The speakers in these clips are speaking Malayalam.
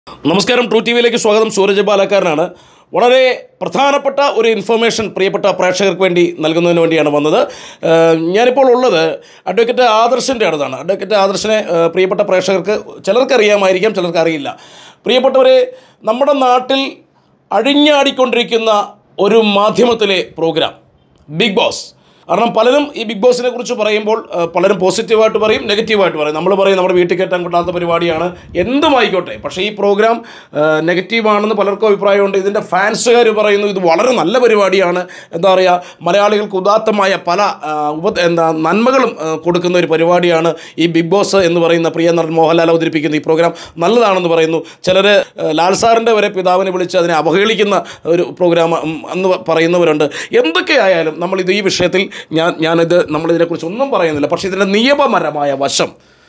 നമസ്കാരം, ട്രൂ ടി വിയിലേക്ക് സ്വാഗതം. സൂരജ് പാലക്കാരനാണ്. വളരെ പ്രധാനപ്പെട്ട ഒരു ഇൻഫർമേഷൻ പ്രിയപ്പെട്ട പ്രേക്ഷകർക്ക് വേണ്ടി നൽകുന്നതിന് വേണ്ടിയാണ് വന്നത്. ഞാനിപ്പോൾ ഉള്ളത് അഡ്വക്കേറ്റ് ആദർശിൻ്റെ അടുത്താണ്. അഡ്വക്കേറ്റ് ആദർശിനെ പ്രിയപ്പെട്ട പ്രേക്ഷകർക്ക് ചിലർക്ക് അറിയാമായിരിക്കാം, ചിലർക്ക് അറിയില്ല. പ്രിയപ്പെട്ടവരെ, നമ്മുടെ നാട്ടിൽ അഴിഞ്ഞാടിക്കൊണ്ടിരിക്കുന്ന ഒരു മാധ്യമത്തിലെ പ്രോഗ്രാം ബിഗ് ബോസ്. കാരണം പലരും ഈ ബിഗ് ബോസിനെ കുറിച്ച് പറയുമ്പോൾ പലരും പോസിറ്റീവായിട്ട് പറയും, നെഗറ്റീവായിട്ട് പറയും. നമ്മൾ പറയും നമ്മുടെ വീട്ടിൽ കയറ്റാൻ കൊള്ളാത്ത പരിപാടിയാണ്, എന്തുമായിക്കോട്ടെ. പക്ഷേ ഈ പ്രോഗ്രാം നെഗറ്റീവാണെന്ന് പലർക്കും അഭിപ്രായമുണ്ട്. ഇതിൻ്റെ ഫാൻസുകാർ പറയുന്നു ഇത് വളരെ നല്ല പരിപാടിയാണ്, എന്താ പറയുക, മലയാളികൾക്ക് ഉദാത്തമായ പല നന്മകളും കൊടുക്കുന്ന ഒരു പരിപാടിയാണ് ഈ ബിഗ് ബോസ് എന്ന് പറയുന്ന പ്രിയ നടൻ മോഹൻലാൽ അവതരിപ്പിക്കുന്ന ഈ പ്രോഗ്രാം നല്ലതാണെന്ന് പറയുന്നു. ചിലർ ലാൽ സാറിൻ്റെ വരെ പിതാവിനെ വിളിച്ച് അതിനെ അവഹേളിക്കുന്ന ഒരു പ്രോഗ്രാം എന്ന് പറയുന്നവരുണ്ട്. എന്തൊക്കെയായാലും നമ്മളിത് ഈ വിഷയത്തിൽ നമ്മളിതിനെക്കുറിച്ച് ഒന്നും പറയുന്നില്ല. പക്ഷേ ഇതിൻ്റെ നിയമപരമായ വശം.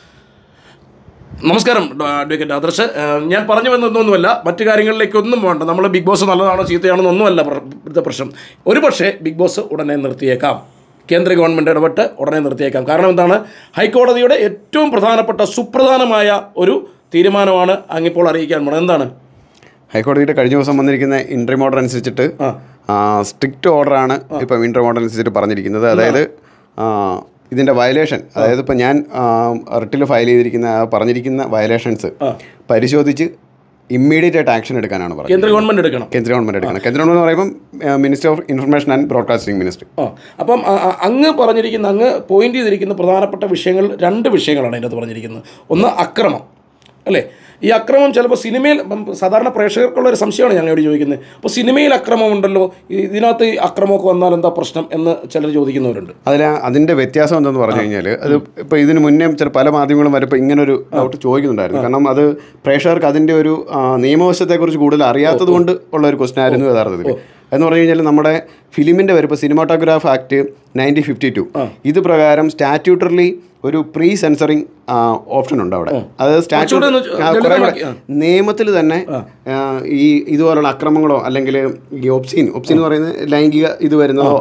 നമസ്കാരം അഡ്വക്കേറ്റ് ആദർശ്. ഞാൻ പറഞ്ഞു വന്നതൊന്നുമല്ല, മറ്റു കാര്യങ്ങളിലേക്കൊന്നും വേണ്ട. നമ്മൾ ബിഗ് ബോസ് നല്ലതാണോ ചീത്തയാണെന്നൊന്നുമല്ല പ്രശ്നം. ഒരു പക്ഷേ ബിഗ് ബോസ് ഉടനെ നിർത്തിയേക്കാം, കേന്ദ്ര ഗവൺമെൻറ് ഇടപെട്ട് ഉടനെ നിർത്തിയേക്കാം. കാരണം എന്താണ്, ഹൈക്കോടതിയുടെ ഏറ്റവും പ്രധാനപ്പെട്ട സുപ്രധാനമായ ഒരു തീരുമാനമാണ് അങ്ങിപ്പോൾ അറിയിക്കാൻ പോകുന്നത്. എന്താണ് ഹൈക്കോടതിയുടെ കഴിഞ്ഞ ദിവസം വന്നിരിക്കുന്ന ഇൻട്രീം ഓർഡർ അനുസരിച്ചിട്ട് സ്ട്രിക്റ്റ് ഓർഡറാണ് ഇപ്പം ഇൻട്രീം ഓർഡർ അനുസരിച്ചിട്ട് പറഞ്ഞിരിക്കുന്നത്. അതായത് ഇതിൻ്റെ വയലേഷൻ, അതായത് ഇപ്പം ഞാൻ റിട്ടിൽ ഫയൽ ചെയ്തിരിക്കുന്ന പറഞ്ഞിരിക്കുന്ന വയലേഷൻസ് പരിശോധിച്ച് ഇമ്മീഡിയറ്റ് ആയിട്ട് ആക്ഷൻ എടുക്കാനാണ് പറഞ്ഞത്. കേന്ദ്ര ഗവൺമെൻറ് എടുക്കണം. കേന്ദ്ര ഗവൺമെൻറ് പറയുമ്പം minister of information and broadcasting ministry. അപ്പം അങ്ങ് പോയിന്റ് ചെയ്തിരിക്കുന്ന പ്രധാനപ്പെട്ട വിഷയങ്ങൾ, രണ്ട് വിഷയങ്ങളാണ് അതിനകത്ത് പറഞ്ഞിരിക്കുന്നത്. ഒന്ന് അക്രമം, അല്ലേ? ഈ അക്രമം ചിലപ്പോൾ സിനിമയിൽ, സാധാരണ പ്രേക്ഷകർക്കുള്ളൊരു സംശയമാണ് ഞങ്ങളോട് ചോദിക്കുന്നത്. അപ്പോൾ സിനിമയിൽ അക്രമം ഉണ്ടല്ലോ, ഇതിനകത്ത് ഈ അക്രമമൊക്കെ വന്നാൽ എന്താ പ്രശ്നം എന്ന് ചിലർ ചോദിക്കുന്നവരുണ്ട്. അതിൻ്റെ വ്യത്യാസം എന്താണെന്ന് പറഞ്ഞു കഴിഞ്ഞാൽ, അത് ഇപ്പോൾ ഇതിന് മുന്നേ പല മാധ്യമങ്ങളും വരെ ഇപ്പോൾ ഇങ്ങനൊരു ഡൗട്ട് ചോദിക്കുന്നുണ്ടായിരുന്നു. കാരണം അത് പ്രേക്ഷകർക്ക് അതിൻ്റെ ഒരു നിയമവശത്തെക്കുറിച്ച് കൂടുതൽ അറിയാത്തത് കൊണ്ട് ഉള്ള ഒരു ക്വസ്റ്റൻ ആയിരുന്നു യഥാർത്ഥത്തിൽ. എന്ന് പറഞ്ഞു കഴിഞ്ഞാൽ നമ്മുടെ ഫിലിമിൻ്റെ വരെ ഇപ്പോൾ സിനിമാറ്റോഗ്രാഫ് ആക്ട് 1952 ഇത് പ്രകാരം സ്റ്റാറ്റ്യൂട്ടറിലി ഒരു പ്രീ സെൻസറിങ് ഓപ്ഷൻ ഉണ്ട് അവിടെ. അതായത് സ്റ്റാറ്റ്യൂട്ട് നിയമത്തിൽ തന്നെ ഈ ഇതുപോലുള്ള അക്രമങ്ങളോ അല്ലെങ്കിൽ ഈ ഒബ്സീൻ എന്ന് പറയുന്നത് ലൈംഗിക ഇത് വരുന്നതോ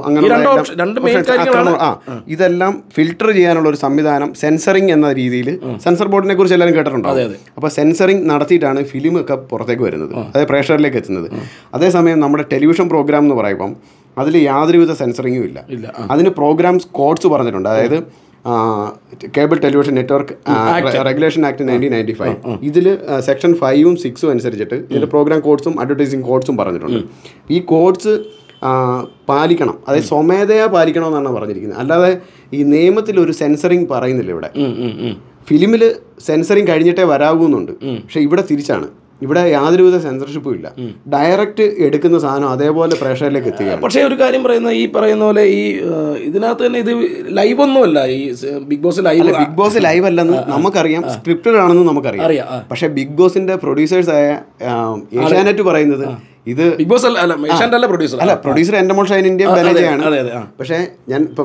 അങ്ങനെ ഇതെല്ലാം ഫിൽട്ടർ ചെയ്യാനുള്ള ഒരു സംവിധാനം സെൻസറിങ് എന്ന രീതിയിൽ സെൻസർ ബോർഡിനെ കുറിച്ച് എല്ലാവരും കേട്ടിട്ടുണ്ടാവും. അപ്പോൾ സെൻസറിങ് നടത്തിയിട്ടാണ് ഫിലിം ഒക്കെ പുറത്തേക്ക് വരുന്നത്, അതായത് പ്രേക്ഷകരിലേക്ക് എത്തുന്നത്. അതേസമയം നമ്മുടെ ടെലിവിഷൻ പ്രോഗ്രാം എന്ന് പറയുമ്പം അതിൽ യാതൊരുവിധ സെൻസറിങ്ങും ഇല്ല. അതിന് പ്രോഗ്രാംസ് കോഡ്സ് പറഞ്ഞിട്ടുണ്ട്. അതായത് cable television network regulation act 1995 ഇതിൽ സെക്ഷൻ 5ഉം 6ഉം അനുസരിച്ചിട്ട് ഇതിൻ്റെ പ്രോഗ്രാം കോഡ്സും അഡ്വർടൈസിങ് കോഡ്സും പറഞ്ഞിട്ടുണ്ട്. ഈ കോഡ്സ് പാലിക്കണം, അതായത് സ്വമേധയാ പാലിക്കണമെന്നാണ് പറഞ്ഞിരിക്കുന്നത്. അല്ലാതെ ഈ നിയമത്തിൽ ഒരു സെൻസറിങ് പറയുന്നില്ല. ഇവിടെ ഫിലിമിൽ സെൻസറിങ് കഴിഞ്ഞിട്ടേ വരാകുന്നുണ്ട്, പക്ഷേ ഇവിടെ തിരിച്ചാണ്. ഇവിടെ യാതൊരുവിധ സെൻസർഷിപ്പും ഇല്ല. ഡയറക്റ്റ് എടുക്കുന്ന സാധനം അതേപോലെ പ്രേക്ഷകരിലേക്ക് എത്തുകയാണ്. പക്ഷേ ഒരു കാര്യം പറയുന്ന പോലെ ഈ ഇതിനകത്ത് തന്നെ ഇത് ലൈവ് ഒന്നുമല്ല. ഈ ബിഗ് ബോസ് ലൈവ് അല്ലെന്ന് നമുക്കറിയാം, സ്ക്രിപ്റ്റഡ് ആണെന്ന് നമുക്കറിയാം. പക്ഷേ ബിഗ് ബോസിന്റെ പ്രൊഡ്യൂസേഴ്സായ ഏഷ്യാനെറ്റ് പറയുന്നത് ഇത് ബിഗ് ബോസ് അല്ല, പ്രൊഡ്യൂസർ എൻഡമോൾ ഷൈനിന്റെയും ബലജയാണ്. പക്ഷേ ഞാൻ ഇപ്പം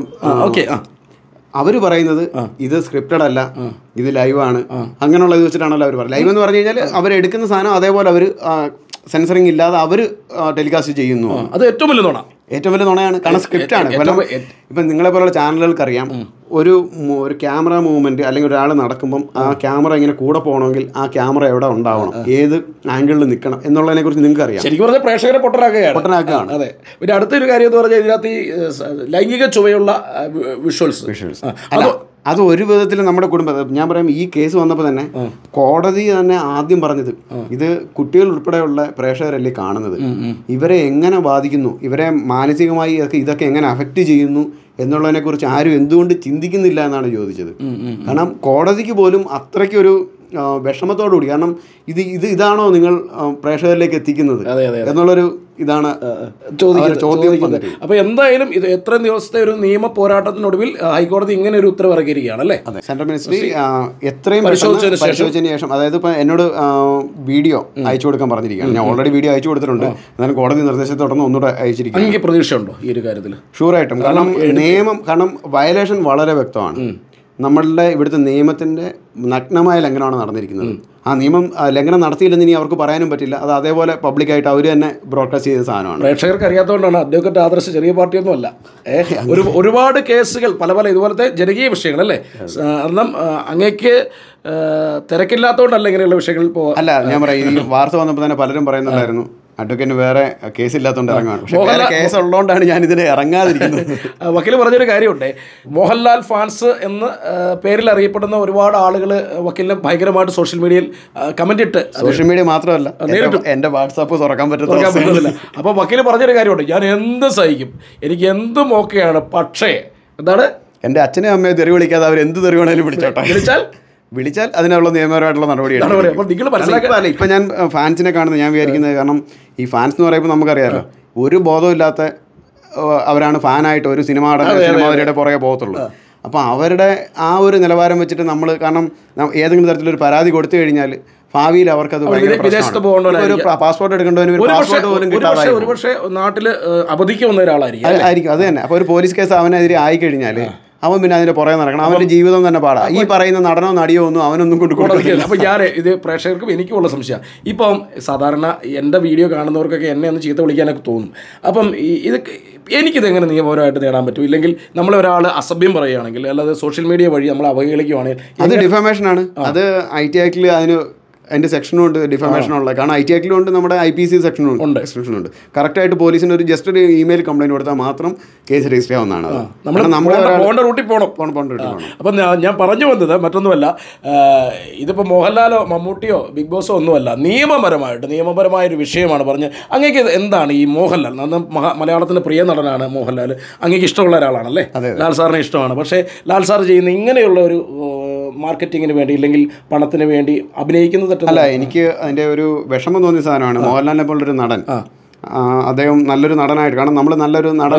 അവർ പറയുന്നത് ഇത് സ്ക്രിപ്റ്റഡ് അല്ല, ഇത് ലൈവാണ്, അങ്ങനെയുള്ള ഇത് വെച്ചിട്ടാണല്ലോ അവർ പറയുന്നത്. ലൈവ് എന്ന് പറഞ്ഞു കഴിഞ്ഞാൽ അവരെടുക്കുന്ന സാധനം അതേപോലെ അവർ സെൻസറിങ് ഇല്ലാതെ അവർ ടെലികാസ്റ്റ് ചെയ്യുന്നു. അത് ഏറ്റവും വലിയ നുണയാണ്. കാരണം സ്ക്രിപ്റ്റാണ്. ഇപ്പം നിങ്ങളെപ്പോലുള്ള ചാനലുകൾക്കറിയാം, ഒരു ക്യാമറ മൂവ്മെൻറ്റ് അല്ലെങ്കിൽ ഒരാൾ നടക്കുമ്പം ആ ക്യാമറ ഇങ്ങനെ കൂടെ പോകണമെങ്കിൽ ആ ക്യാമറ എവിടെ ഉണ്ടാവണം, ഏത് ആംഗിളിൽ നിൽക്കണം എന്നുള്ളതിനെ കുറിച്ച് നിങ്ങൾക്ക് അറിയാം. ശരിക്കും പറഞ്ഞാൽ പ്രേക്ഷകരെ പൊട്ടനാക്കുകയാണ്. അതെ. പിന്നെ അടുത്തൊരു കാര്യം എന്ന് പറഞ്ഞാൽ ഇതിനകത്ത് ഈ ലൈംഗിക ചുവയുള്ള വിഷ്വൽസ് അത് ഒരു വിധത്തിൽ നമ്മുടെ കുടുംബം, ഞാൻ പറയാം, ഈ കേസ് വന്നപ്പോൾ തന്നെ കോടതി തന്നെ ആദ്യം പറഞ്ഞത് ഇത് കുട്ടികൾ ഉൾപ്പെടെയുള്ള പ്രേക്ഷകരല്ലേ കാണുന്നത്, ഇവരെ എങ്ങനെ ബാധിക്കുന്നു, ഇവരെ മാനസികമായി ഇതൊക്കെ എങ്ങനെ അഫക്റ്റ് ചെയ്യുന്നു എന്നുള്ളതിനെക്കുറിച്ച് ആരും എന്തുകൊണ്ട് ചിന്തിക്കുന്നില്ല എന്നാണ് ചോദിച്ചത്. കാരണം കോടതിക്ക് പോലും അത്രയ്ക്കൊരു വിഷമത്തോടുകൂടി, കാരണം ഇതാണോ നിങ്ങൾ പ്രേക്ഷകരിലേക്ക് എത്തിക്കുന്നത് എന്നുള്ളൊരു ഇതാണ് ചോദ്യം. അപ്പോൾ എന്തായാലും ഇത് എത്ര ദിവസത്തെ ഒരു നിയമ പോരാട്ടത്തിനൊടുവിൽ ഹൈക്കോടതി ഇങ്ങനെ ഒരു ഉത്തരവ് ഇറക്കിയിരിക്കുകയാണ്, അല്ലേ? സെൻട്രൽ മിനിസ്ട്രി എത്രയും പരിശോധിച്ചതിന് ശേഷം, അതായത് ഇപ്പം എന്നോട് വീഡിയോ അയച്ചു കൊടുക്കാൻ പറഞ്ഞിരിക്കുകയാണ്. ഞാൻ ഓൾറെഡി വീഡിയോ അയച്ചു കൊടുത്തിട്ടുണ്ട്. എന്നാലും കോടതി നിർദ്ദേശത്തെ തുടർന്ന് ഒന്നുകൂടെ അയച്ചിരിക്കുന്നു. എനിക്ക് പ്രതീക്ഷയുണ്ടോ ഈ ഒരു കാര്യത്തിൽ? ഷുവറായിട്ടും. കാരണം വയലേഷൻ വളരെ വ്യക്തമാണ്. നമ്മളുടെ ഇവിടുത്തെ നിയമത്തിൻ്റെ നഗ്നമായ ലംഘനമാണ് നടന്നിരിക്കുന്നത്. ആ നിയമം ലംഘനം നടത്തിയില്ലെന്ന് ഇനി അവർക്ക് പറയാനും പറ്റില്ല. അത് അതേപോലെ പബ്ലിക്കായിട്ട് അവർ തന്നെ ബ്രോഡ്കാസ്റ്റ് ചെയ്ത സാധനമാണ്. പ്രേക്ഷകർക്ക് അറിയാത്തതുകൊണ്ടാണ് അഡ്വക്കേറ്റ് ആദർശ് ചെറിയ പാർട്ടിയൊന്നും അല്ല. ഒരുപാട് കേസുകൾ പല പല ഇതുപോലത്തെ ജനകീയ വിഷയങ്ങൾ അല്ലേ, കാരണം അങ്ങേക്ക് തിരക്കില്ലാത്തതുകൊണ്ടല്ല ഇങ്ങനെയുള്ള വിഷയങ്ങളിൽ അല്ല ഞാൻ പറയാം, ഈ വാർത്ത വന്നപ്പോൾ തന്നെ പലരും പറയുന്നുണ്ടായിരുന്നു അഡ്വക്കേറ്റിന് വേറെ കേസില്ലാത്തതുകൊണ്ട് ഇറങ്ങുകയാണ്. പക്ഷേ വേറെ കേസ് ഉള്ളതുകൊണ്ടാണ് ഞാൻ ഇതിന് ഇറങ്ങാതിരിക്കുന്നത്. വക്കീൽ പറഞ്ഞൊരു കാര്യമുണ്ട്, മോഹൻലാൽ ഫാൻസ് എന്ന് പേരിൽ അറിയപ്പെടുന്ന ഒരുപാട് ആളുകൾ വക്കീലിനെ ഭയങ്കരമായിട്ട് സോഷ്യൽ മീഡിയയിൽ കമന്റ് ഇട്ട്, സോഷ്യൽ മീഡിയ മാത്രമല്ല എൻ്റെ വാട്സാപ്പ് തുറക്കാൻ പറ്റുന്നില്ല. അപ്പോൾ വക്കീൽ പറഞ്ഞൊരു കാര്യമുണ്ട്, ഞാൻ എന്ത് സഹിക്കും, എനിക്ക് എന്തും ഓക്കെയാണ്, പക്ഷേ എന്താണ് എൻ്റെ അച്ഛനും അമ്മയെ തെറി വിളിക്കാതെ അവർ എന്ത് തെറി വേണേലും വിളിച്ചാൽ അതിനുള്ള നിയമപരമായിട്ടുള്ള നടപടിയാണ്. ഇപ്പം ഞാൻ ഫാൻസിനെ കാണുന്നത് ഞാൻ വിചാരിക്കുന്നത്, കാരണം ഈ ഫാൻസ് എന്ന് പറയുമ്പോൾ നമുക്കറിയാമല്ലോ ഒരു ബോധമില്ലാത്ത അവരാണ് ഫാനായിട്ട് ഒരു സിനിമയുടെ പുറകെ പോകത്തുള്ളൂ. അപ്പോൾ അവരുടെ ആ ഒരു നിലവാരം വെച്ചിട്ട് നമ്മൾ, കാരണം ഏതെങ്കിലും തരത്തിലൊരു പരാതി കൊടുത്തു കഴിഞ്ഞാൽ ഭാവിയിൽ അവർക്കത് ഒരു പാസ്പോർട്ട് എടുക്കേണ്ടവന് പാസ്പോർട്ട് പോലും കിട്ടാതെ ഒരുപക്ഷെ നാട്ടിൽ അവധിക്ക് വന്ന ഒരാളായിരിക്കും. അത് തന്നെ. അപ്പോൾ ഒരു പോലീസ് കേസ് അവനെതിരെ ആയിക്കഴിഞ്ഞാൽ അവൻ പിന്നെ അതിൻ്റെ പുറകെ നടക്കണം, അവൻ്റെ ജീവിതം തന്നെ പാടാം. ഈ പറയുന്ന നടനോ നടിയോ ഒന്നും അവനൊന്നും കൊടുക്കില്ല. അപ്പോൾ ഞാൻ ഇത് പ്രേക്ഷകർക്കും എനിക്കുള്ള സംശയം, ഇപ്പം സാധാരണ എൻ്റെ വീഡിയോ കാണുന്നവർക്കൊക്കെ എന്നെ ഒന്ന് ചീത്ത വിളിക്കാനൊക്കെ തോന്നും. അപ്പം ഇത് എനിക്കിതെങ്ങനെ നിയമപരമായിട്ട് നേടാൻ പറ്റും? ഇല്ലെങ്കിൽ നമ്മളൊരാൾ അസഭ്യം പറയുകയാണെങ്കിൽ, അല്ലാതെ സോഷ്യൽ മീഡിയ വഴി നമ്മൾ അവഹേളിക്കുകയാണെങ്കിൽ അത് ഡിഫമേഷനാണ്. അത് IT ആക്ടിൽ അതിന് അതിൻ്റെ സെക്ഷനും ഉണ്ട്, ഡിഫമേഷനുള്ള. കാരണം IT ആക്ടിലും ഉണ്ട്, നമ്മുടെ IPC സെക്ഷനും ഉണ്ട്. കറക്റ്റായിട്ട് പോലീസിന് ഒരു ജസ്റ്റ് ഒരു ഇമെയിൽ കംപ്ലയിൻറ്റ് കൊടുത്താൽ മാത്രം കേസ് രജിസ്റ്റർ ആവുന്നതാണ്. അപ്പം ഞാൻ പറഞ്ഞു വന്നത് മറ്റൊന്നുമല്ല, ഇതിപ്പോൾ മോഹൻലാലോ മമ്മൂട്ടിയോ ബിഗ് ബോസോ ഒന്നുമല്ല, നിയമപരമായൊരു വിഷയമാണ് പറഞ്ഞ്. അങ്ങേക്ക് എന്താണ് ഈ മോഹൻലാൽ, മലയാളത്തിൻ്റെ പ്രിയ നടനാണ് മോഹൻലാൽ, അങ്ങേക്ക് ഇഷ്ടമുള്ള ഒരാളാണല്ലേ, ലാൽ സാറിനെ ഇഷ്ടമാണ്. പക്ഷേ ലാൽ സാർ ചെയ്യുന്ന ഇങ്ങനെയുള്ള ഒരു മാർക്കറ്റിങ്ങിന് വേണ്ടി ഇല്ലെങ്കിൽ പണത്തിന് വേണ്ടി അഭിനയിക്കുന്നത് അല്ല, എനിക്ക് അതിൻ്റെ ഒരു വിഷമം തോന്നിയ സാധനമാണ്. മോഹൻലാലിനെ പോലൊരു നടൻ, അദ്ദേഹം നല്ലൊരു നടനായിട്ട്, കാരണം നമ്മൾ നല്ലൊരു നടൻ,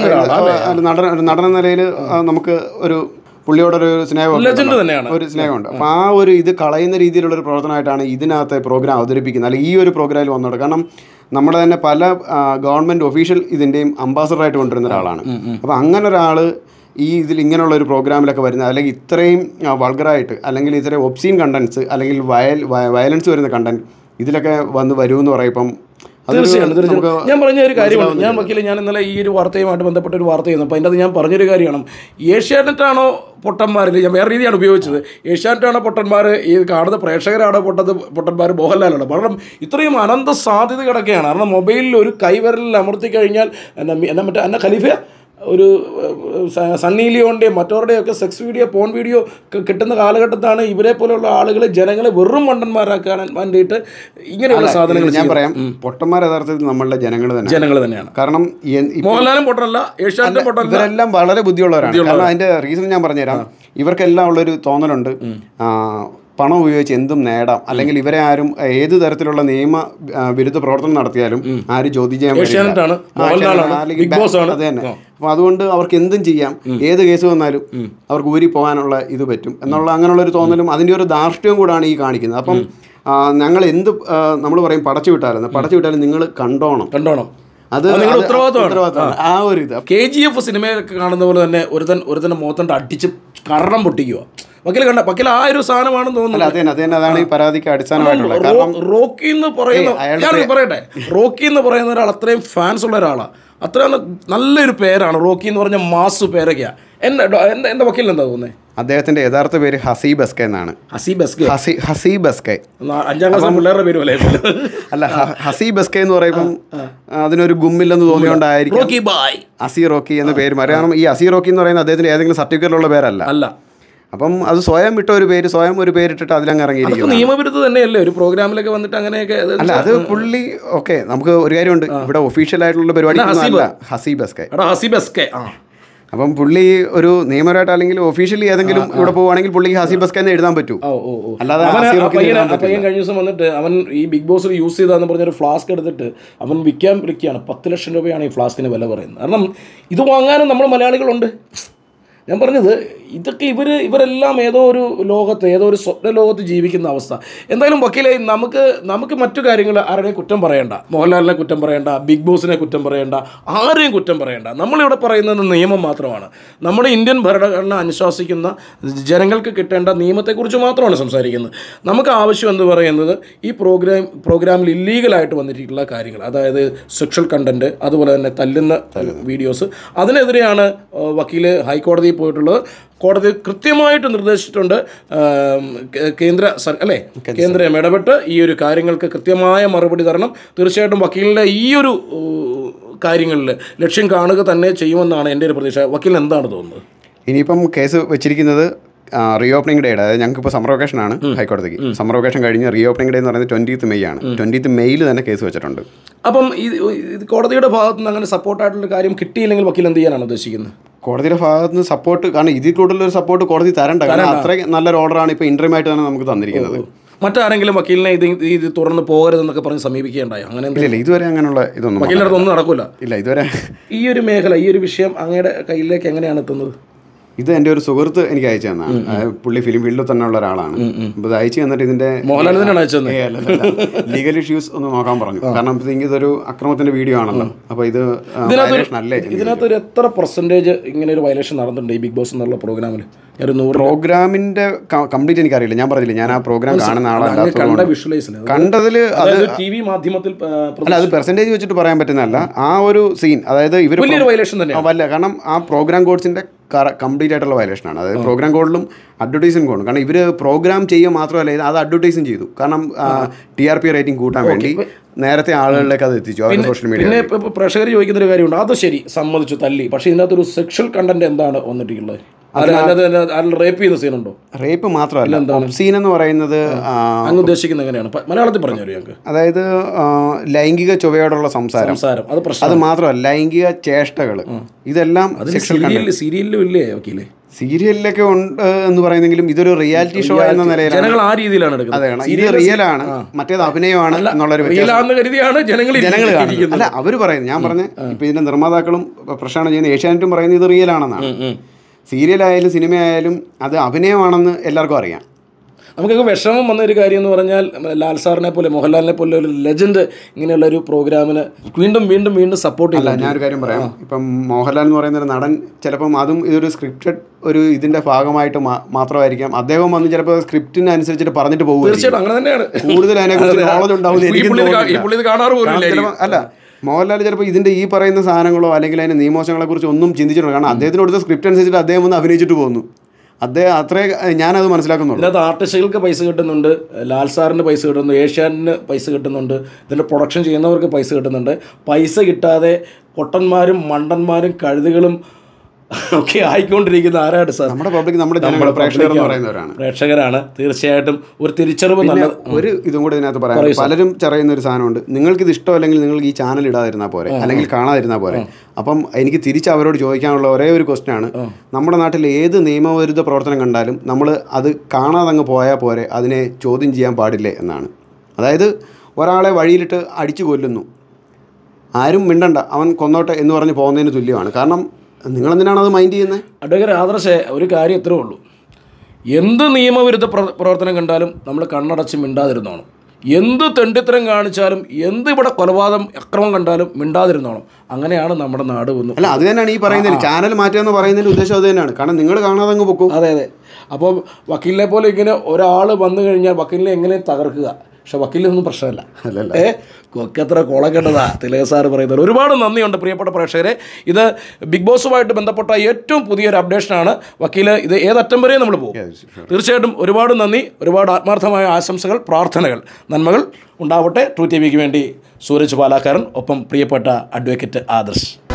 ഒരു നടൻ എന്ന നിലയിൽ നമുക്ക് ഒരു പുള്ളിയോടൊരു സ്നേഹമുണ്ട്. അപ്പോൾ ആ ഒരു ഇത് കളയുന്ന രീതിയിലുള്ളൊരു പ്രവർത്തനമായിട്ടാണ് ഇതിനകത്തെ പ്രോഗ്രാം അവതരിപ്പിക്കുന്നത്. അല്ലെങ്കിൽ ഈ ഒരു പ്രോഗ്രാമിൽ വന്നോട്ടെ. കാരണം നമ്മുടെ തന്നെ പല ഗവൺമെൻറ് ഒഫീഷ്യൽ ഇതിൻ്റെയും അംബാസഡറായിട്ട് കൊണ്ടുവരുന്ന ഒരാളാണ്. അപ്പോൾ അങ്ങനെ ഒരാൾ ഈ ഇതിൽ ഇങ്ങനെയുള്ള ഒരു പ്രോഗ്രാമിലൊക്കെ വരുന്നത്, അല്ലെങ്കിൽ ഇത്രയും വൾഗറായിട്ട്, അല്ലെങ്കിൽ ഇത്രയും ഒബ്സീൻ കണ്ടൻസ്, അല്ലെങ്കിൽ വയലൻസ് വരുന്ന കണ്ടന്റ് ഇതിലൊക്കെ വരുമെന്ന് പറയുമ്പം തീർച്ചയായും ഞാൻ പറഞ്ഞ ഒരു കാര്യമാണ്. ഞാൻ ഇന്നലെ ഈ ഒരു വാർത്തയുമായിട്ട് ബന്ധപ്പെട്ട ഒരു വാർത്ത ചെയ്യുന്നു. അപ്പോൾ അതിൻ്റെ അത് ഞാൻ പറഞ്ഞൊരു കാര്യമാണ്, ഏഷ്യാനെറ്റാണോ പൊട്ടന്മാരിൽ, ഞാൻ വേറെ രീതിയാണ് ഉപയോഗിച്ചത്, ഏഷ്യാനെറ്റാണോ പൊട്ടന്മാർ, ഈ കാണുന്ന പ്രേക്ഷകരാണോ പൊട്ടന്മാർ, മോഹൻലാലാണോ? കാരണം ഇത്രയും അനന്ത സാധ്യത കിടക്കുകയാണ്. കാരണം മൊബൈലിൽ ഒരു കൈവിരലിൽ അമർത്തി കഴിഞ്ഞാൽ എന്നെ ഖലീഫ ഒരു സണ്ണി ലിയോൻ്റെയും മറ്റവരുടെയൊക്കെ സെക്സ് വീഡിയോ, പോൺ വീഡിയോ കിട്ടുന്ന കാലഘട്ടത്താണ് ഇവരെ പോലെയുള്ള ആളുകൾ ജനങ്ങളെ വെറും മണ്ടന്മാരാക്കാൻ വേണ്ടിയിട്ട് ഇങ്ങനെയുള്ള സാധനങ്ങൾ. ഞാൻ പറയാം, പൊട്ടന്മാർ യഥാർത്ഥത്തിൽ നമ്മളുടെ ജനങ്ങൾ തന്നെയാണ്. കാരണം മോഹൻലാലും പൊട്ടനല്ല, ഏഷ്യാനെറ്റും പൊട്ടനല്ല, ഇവരെല്ലാം വളരെ ബുദ്ധിയുള്ളവരാണ്. കാരണം അതിൻ്റെ റീസൺ ഞാൻ പറഞ്ഞുതരാം. ഇവർക്കെല്ലാം ഉള്ളൊരു തോന്നലുണ്ട്, പണം ഉപയോഗിച്ച് എന്തും നേടാം, അല്ലെങ്കിൽ ഇവരെ ആരും ഏത് തരത്തിലുള്ള നിയമ വിരുദ്ധ പ്രവർത്തനം നടത്തിയാലും ആരും ചോദ്യം ചെയ്യാൻ പറ്റില്ല. അത് തന്നെ. അപ്പോൾ അതുകൊണ്ട് അവർക്ക് എന്തും ചെയ്യാം, ഏത് കേസ് വന്നാലും അവർക്ക് ഊരി പോകാനുള്ള ഇത് പറ്റും എന്നുള്ള അങ്ങനെയുള്ളൊരു തോന്നലും അതിൻ്റെ ഒരു ധാർഷ്ട്യവും കൂടാണ് ഈ കാണിക്കുന്നത്. അപ്പം ഞങ്ങൾ നമ്മൾ പറയും പടച്ചു വിട്ടാലും നിങ്ങൾ കണ്ടോണം. അത് ഉത്തരവാദിത്തമാണ്. ആ ഒരു ഇത് KGF സിനിമയൊക്കെ കാണുന്ന പോലെ തന്നെ ഒരുത്തന്നെ മുഖത്തണ്ട് അടിച്ച് കരണം പൊട്ടിക്കുക. വക്കീൽ ആ ഒരു സാധനമാണെന്ന് തോന്നുന്നു. അതാണ് ഈ പരാതിക്ക് അടിസ്ഥാനമായിട്ടുള്ളത്. റോക്കി എന്ന് പറയട്ടെ, റോക്കി എന്ന് പറയുന്ന ഒരാൾ അത്രയും ഫാൻസ് ഉള്ള ഒരാളാണ്. അത്ര നല്ലൊരു പേരാണ് റോക്കി എന്ന് പറഞ്ഞ മാസ് പേരൊക്കെയാണ്. എൻ്റെ വക്കീലിന് എന്താ തോന്നുന്നത്? അദ്ദേഹത്തിന്റെ യഥാർത്ഥ പേര് ഹസീബ് എസ്കെ എന്നാണ്. ഹസീബ് എസ്കെ 5ാം ക്ലാസ് പിള്ളേരുടെ പേര് അല്ല, ഹസീബ് എസ്കെ എന്ന് പറയുമ്പം അതിനൊരു ഗുമ്മില്ലെന്ന് തോന്നിയോണ്ടായിരിക്കും അസി റോക്കി എന്ന പേര്. കാരണം ഈ അസി റോക്കി എന്ന് പറയുന്നത് അദ്ദേഹത്തിന് ഏതെങ്കിലും സർട്ടിഫിക്കറ്റിലുള്ള പേരല്ല. അപ്പം അത് സ്വയം ഒരു പേരിട്ടിട്ട് അതിലങ്ങ് ഇറങ്ങിയിരിക്കും. നിയമവിരുദ്ധ തന്നെയല്ലേ ഒരു പ്രോഗ്രാമിലൊക്കെ വന്നിട്ട് അങ്ങനെയൊക്കെ? അല്ല, അത് പുള്ളി ഓക്കെ. നമുക്ക് ഒരു കാര്യമുണ്ട്, ഇവിടെ ഒഫീഷ്യൽ ആയിട്ടുള്ള പരിപാടി ഹസീബ് എസ്കെ. അപ്പം പുള്ളി ഒരു നിയമപരമായിട്ട് അല്ലെങ്കിൽ ഒഫീഷ്യലി ഏതെങ്കിലും ഇവിടെ പോവുകയാണെങ്കിൽ പുള്ളിക്ക് ഹസീബ് എസ്കെ എന്ന് എഴുതാൻ പറ്റൂ. അല്ലാതെ കഴിഞ്ഞ ദിവസം വന്നിട്ട് അവൻ ഈ ബിഗ് ബോസിൽ യൂസ് ചെയ്താന്ന് പറഞ്ഞൊരു ഫ്ലാസ്ക് എടുത്തിട്ട് അവൻ വിൽക്കുകയാണ്. 10 ലക്ഷം രൂപയാണ് ഈ ഫ്ലാസ്കിന് വില പറയുന്നത്. കാരണം ഇത് വാങ്ങാനും നമ്മൾ മലയാളികളുണ്ട്. ഞാൻ പറഞ്ഞത് ഇതൊക്കെ ഇവരെല്ലാം ഏതോ ഒരു ലോകത്ത്, ഏതോ ഒരു സ്വപ്ന ലോകത്ത് ജീവിക്കുന്ന അവസ്ഥ. എന്തായാലും വക്കീലെ, നമുക്ക് മറ്റു കാര്യങ്ങൾ ആരുടെയും കുറ്റം പറയേണ്ട, മോഹൻലാലിനെ കുറ്റം പറയേണ്ട, ബിഗ് ബോസിനെ കുറ്റം പറയേണ്ട, ആരെയും കുറ്റം പറയേണ്ട. നമ്മളിവിടെ പറയുന്നത് നിയമം മാത്രമാണ്. നമ്മുടെ ഇന്ത്യൻ ഭരണഘടന അനുശാസിക്കുന്ന ജനങ്ങൾക്ക് കിട്ടേണ്ട നിയമത്തെക്കുറിച്ച് മാത്രമാണ് സംസാരിക്കുന്നത്. നമുക്ക് ആവശ്യം എന്ന് പറയുന്നത് ഈ പ്രോഗ്രാമിൽ ഇല്ലീഗലായിട്ട് വന്നിട്ടുള്ള കാര്യങ്ങൾ, അതായത് സെക്ഷൽ കണ്ടൻറ്റ്, അതുപോലെ തന്നെ തല്ലുന്ന വീഡിയോസ്, അതിനെതിരെയാണ് വക്കീൽ ഹൈക്കോടതിയിൽ പോയിട്ടുള്ളത്. കോടതി കൃത്യമായിട്ട് നിർദ്ദേശിച്ചിട്ടുണ്ട് കേന്ദ്രം ഇടപെട്ട് ഈ ഒരു കാര്യങ്ങൾക്ക് കൃത്യമായ മറുപടി തരണം. തീർച്ചയായിട്ടും വക്കീലിൻ്റെ ഈ ഒരു കാര്യങ്ങളിൽ ലക്ഷ്യം കാണുക തന്നെ ചെയ്യുമെന്നാണ് എൻ്റെ ഒരു പ്രതീക്ഷ. വക്കീലിന് എന്താണ് തോന്നുന്നത്? ഇനിയിപ്പം കേസ് വെച്ചിരിക്കുന്നത് റീ ഓപ്പണിംഗ് ഡേയുടെ, അതായത് ഞങ്ങൾക്കിപ്പോൾ സമ്മർ വെക്കേഷനാണ് ഹൈക്കോടതിക്ക്. സമ്മർ വെക്കേഷൻ കഴിഞ്ഞ് റീ ഓപ്പണിംഗ് ഡേ എന്ന് പറയുന്നത് 20th May ആണ്. 20th May തന്നെ കേസ് വെച്ചിട്ടുണ്ട്. അപ്പം ഈ കോടതിയുടെ ഭാഗത്ത് നിന്ന് അങ്ങനെ സപ്പോർട്ടായിട്ടുള്ള കാര്യം കിട്ടിയില്ലെങ്കിൽ വക്കീൽ എന്ത് ചെയ്യാനാണ് ഉദ്ദേശിക്കുന്നത്? കോടതിയുടെ ഭാഗത്ത് നിന്ന് സപ്പോർട്ട്, കാരണം ഇതിൽ കൂടുതലൊരു സപ്പോർട്ട് കോടതി തരണ്ട, കാരണം അത്രയും നല്ലൊരു ഓർഡറാണ് ഇപ്പോൾ ഇൻട്രീമായിട്ട് തന്നെ നമുക്ക് തന്നിരിക്കുന്നത്. മറ്റാരെങ്കിലും വക്കീലിനെ ഇത് തുറന്ന് പോകരുതെന്നൊക്കെ പറഞ്ഞ് സമീപിക്കുകയുണ്ടായോ? അങ്ങനെ ഇല്ല, ഇതുവരെ അങ്ങനെയുള്ള ഇതൊന്നും വക്കീലിൻ്റെ അടുത്തൊന്നും നടക്കില്ല. ഇല്ല ഇതുവരെ. ഈ ഒരു മേഖല, ഈ ഒരു വിഷയം അങ്ങയുടെ കയ്യിലേക്ക് എങ്ങനെയാണ് എത്തുന്നത്? ഇത് എൻ്റെ ഒരു സുഹൃത്ത് എനിക്ക് അയച്ചു തന്നാണ്. പുള്ളി ഫിലിം ഫീൽഡിൽ തന്നെ ഉള്ള ഒരാളാണ്. അപ്പോൾ ഇത് അയച്ചു തന്നിട്ട് ഇതിൻ്റെ ലീഗൽ ഇഷ്യൂസ് ഒന്ന് നോക്കാൻ പറഞ്ഞു. കാരണം ഇതൊരു അക്രമത്തിന്റെ വീഡിയോ ആണല്ലോ. അപ്പോൾ ഇത് ഇതിനകത്ത് ഒരു എത്ര പെർസെൻറ്റേജ് ഇങ്ങനെ ഒരു വയലേഷൻ നടന്നിട്ടുണ്ട് ഈ ബിഗ് ബോസ് എന്നുള്ള പ്രോഗ്രാമിൽ? പ്രോഗ്രാമിന്റെ കംപ്ലീറ്റ് എനിക്കറിയില്ല. ഞാൻ പറഞ്ഞില്ല, ഞാൻ ആ പ്രോഗ്രാം കാണുന്ന ആളല്ല. കണ്ടതിൽ അത് ടി വി മാധ്യമത്തിൽ അല്ല, അത് പെർസെൻറ്റേജ് വെച്ചിട്ട് പറയാൻ പറ്റുന്നതല്ല. ആ ഒരു സീൻ, അതായത് ഇവർ വയലേഷൻ തന്നെ വല്ല, കാരണം ആ പ്രോഗ്രാം കോഡ്സിന്റെ കംപ്ലീറ്റ് ആയിട്ടുള്ള വയലേഷനാണ്. അതായത് പ്രോഗ്രാം കോഡിലും അഡ്വർടൈസിംഗ് കോഡും. കാരണം ഇവർ പ്രോഗ്രാം ചെയ്യുക മാത്രമല്ല, അത് അഡ്വർടൈസിങ് ചെയ്തു. കാരണം TRP റേറ്റിംഗ് കൂട്ടാൻ വേണ്ടി നേരത്തെ ആളുകളിലേക്ക് അത് എത്തിച്ചു സോഷ്യൽ മീഡിയ. പിന്നെ ഇപ്പോൾ പ്രേക്ഷകർ ചോദിക്കുന്ന ഒരു കാര്യമുണ്ട്, അത് ശരി, സമ്മതിച്ചു, തല്ലി. പക്ഷേ ഇതിനകത്തൊരു സെക്ഷൽ കണ്ടന്റ് എന്താണ് വന്നിട്ടുള്ളത്? റേപ്പ് ചെയ്യുന്ന സീനുണ്ടോ? റേപ്പ് മാത്രമല്ല, ഒബ്സീൻ എന്ന് പറയുന്നത് അങ്ങ് ഉദ്ദേശിക്കുന്നത് എങ്ങനെയാണ്? മലയാളത്തിൽ പറഞ്ഞു ഞങ്ങൾക്ക്. അതായത് ലൈംഗിക ചുവയോടുള്ള സംസാരം, അത് മാത്രമല്ല ലൈംഗിക ചേഷ്ടകൾ, ഇതെല്ലാം സീരിയലിലും ഇല്ലേ വക്കീലേ? സീരിയലിലൊക്കെ ഉണ്ട് എന്ന് പറയുന്നെങ്കിലും ഇതൊരു റിയാലിറ്റി ഷോ എന്ന നിലയിലാണ് ജനങ്ങൾ ആ രീതിയിലാണ് എടുക്കുന്നത്. അതാണ്, ഇത് റിയലാണ്, മറ്റേത് അഭിനയമാണ് എന്നുള്ളൊരു ജനങ്ങൾ അല്ല അവർ പറയുന്നത്. ഞാൻ പറഞ്ഞ ഇപ്പൊ ഇതിന്റെ നിർമ്മാതാക്കളും പ്രശ്നമാണ് ചെയ്യുന്നത്, ഏഷ്യാനെറ്റും പറയുന്നത് ഇത് റിയൽ ആണെന്നാണ്. സീരിയലായാലും സിനിമയായാലും അത് അഭിനയമാണെന്ന് എല്ലാവർക്കും അറിയാം. നമുക്കൊക്കെ വിഷമം വന്ന ഒരു കാര്യം എന്ന് പറഞ്ഞാൽ ലാൽ സാറിനെ പോലെ, മോഹൻലാലിനെ പോലെ ഒരു ലെജൻഡ് ഇങ്ങനെയുള്ള ഒരു പ്രോഗ്രാമിന് വീണ്ടും വീണ്ടും വീണ്ടും സപ്പോർട്ട് ചെയ്യില്ല. ഞാനൊരു കാര്യം പറയാം. ഇപ്പം മോഹൻലാൽ എന്ന് പറയുന്ന ഒരു നടൻ, ചിലപ്പം അതും ഇതൊരു സ്ക്രിപ്റ്റഡ് ഒരു ഇതിന്റെ ഭാഗമായിട്ട് മാത്രമായിരിക്കാം. അദ്ദേഹം വന്ന് ചിലപ്പോൾ സ്ക്രിപ്റ്റിനനുസരിച്ചിട്ട് പറഞ്ഞിട്ട് പോകും. തീർച്ചയായിട്ടും അങ്ങനെ തന്നെയാണ്. കൂടുതൽ അതിനെക്കുറിച്ച് നോളജ് ഉണ്ടാവില്ല. അല്ല, മോഹൻലാൽ ചിലപ്പോൾ ഇതിൻ്റെ ഈ പറയുന്ന സാധനങ്ങളോ അല്ലെങ്കിൽ അതിൻ്റെ നിയമവശങ്ങളെ കുറിച്ച് ഒന്നും ചിന്തിച്ചിട്ടുണ്ട്. കാരണം അദ്ദേഹത്തിന് കൊടുത്ത സ്ക്രിപ്റ്റ് അനുസരിച്ചിട്ട് അദ്ദേഹം ഒന്ന് അഭിനയിച്ചിട്ട് പോകുന്നു. അദ്ദേഹം അത്രേ ഞാനത് മനസ്സിലാക്കുന്നുള്ളൂ. ഇതിനകത്ത് ആർട്ടിസ്റ്റുകൾക്ക് പൈസ കിട്ടുന്നുണ്ട്, ലാൽ സാറിന് പൈസ കിട്ടുന്നുണ്ട്, ഏഷ്യാനെറ്റിന് പൈസ കിട്ടുന്നുണ്ട്, ഇതിൻ്റെ പ്രൊഡക്ഷൻ ചെയ്യുന്നവർക്ക് പൈസ കിട്ടുന്നുണ്ട്. പൈസ കിട്ടാതെ പൊട്ടന്മാരും മണ്ടന്മാരും കഴുതുകളും ഒക്കെ ആയിക്കൊണ്ടിരിക്കുന്ന ആരാണ് സാർ? നമ്മുടെ പബ്ലിക്, നമ്മുടെ ജനങ്ങൾ, പ്രേക്ഷകർ എന്ന് പറയുന്നവരാണ്. പ്രേക്ഷകരാണ്. തീർച്ചയായിട്ടും ഒരു തിരിച്ചറിവ്. ഒരു ഇതും കൂടെ ഇതിനകത്ത് പറയാം. പലരും പറയുന്ന ഒരു സാധനമുണ്ട്, നിങ്ങൾക്കിത് ഇഷ്ടമല്ലെങ്കിൽ നിങ്ങൾക്ക് ഈ ചാനൽ ഇടാതിരുന്നാൽ പോരെ, അല്ലെങ്കിൽ കാണാതിരുന്നാൽ പോരെ. അപ്പം എനിക്ക് തിരിച്ച് അവരോട് ചോദിക്കാനുള്ള ഒരേ ഒരു ക്വസ്റ്റ്യനാണ്, നമ്മുടെ നാട്ടിൽ ഏത് നിയമവിരുദ്ധ പ്രവർത്തനം കണ്ടാലും നമ്മൾ അത് കാണാതെ അങ്ങ് പോയാൽ പോരെ, അതിനെ ചോദ്യം ചെയ്യാൻ പാടില്ലേ എന്നാണ്. അതായത് ഒരാളെ വഴിയിലിട്ട് അടിച്ചു കൊല്ലുന്നു, ആരും മിണ്ടണ്ട, അവൻ കൊന്നോട്ടെ എന്ന് പറഞ്ഞ് പോകുന്നതിന് തുല്യമാണ്. കാരണം നിങ്ങളെന്തിനാണ് അത് മൈൻഡ് ചെയ്യുന്നത്? അഡ്വക്കേറ്റ് ആദർശേ, ഒരു കാര്യം ഇത്രേ ഉള്ളൂ, എന്ത് നിയമവിരുദ്ധ പ്രവർത്തനം കണ്ടാലും നമ്മൾ കണ്ണടച്ച് മിണ്ടാതിരുന്നോണം. എന്ത് തെണ്ടിത്തരം കാണിച്ചാലും, എന്ത് ഇവിടെ കൊലപാതകം അക്രമം കണ്ടാലും മിണ്ടാതിരുന്നോണം. അങ്ങനെയാണ് നമ്മുടെ നാട് വന്നു. അല്ല, അത് തന്നെയാണ് ഈ പറയുന്നത്. ചാനൽ മാറ്റുക എന്ന് പറയുന്നതിൻ്റെ ഉദ്ദേശം അത് തന്നെയാണ്. കാരണം നിങ്ങൾ കാണാതെ അങ്ങ് പൊക്കും. അതെ. അപ്പോൾ വക്കീലിനെ പോലെ ഇങ്ങനെ ഒരാൾ വന്നു കഴിഞ്ഞാൽ വക്കീലിനെ എങ്ങനെ തകർക്കുക? പക്ഷെ വക്കീലിനൊന്നും പ്രശ്നമല്ല. കൊക്കത്ര കുളക്കേണ്ടതാ തിലക് സാറ് പറയുന്നത്. ഒരുപാട് നന്ദിയുണ്ട് പ്രിയപ്പെട്ട പ്രേക്ഷകരെ. ഇത് ബിഗ് ബോസുമായിട്ട് ബന്ധപ്പെട്ട ഏറ്റവും പുതിയൊരു അപ്ഡേഷനാണ്. വക്കീൽ ഇത് ഏതറ്റം വരെയും നമ്മൾ പോകും. തീർച്ചയായിട്ടും ഒരുപാട് നന്ദി, ഒരുപാട് ആത്മാർത്ഥമായ ആശംസകൾ, പ്രാർത്ഥനകൾ, നന്മകൾ ഉണ്ടാവട്ടെ. ട്രൂ ടി വിക്ക് വേണ്ടി സൂരജ് പാലാക്കാരൻ, ഒപ്പം പ്രിയപ്പെട്ട അഡ്വക്കേറ്റ് ആദർശ്.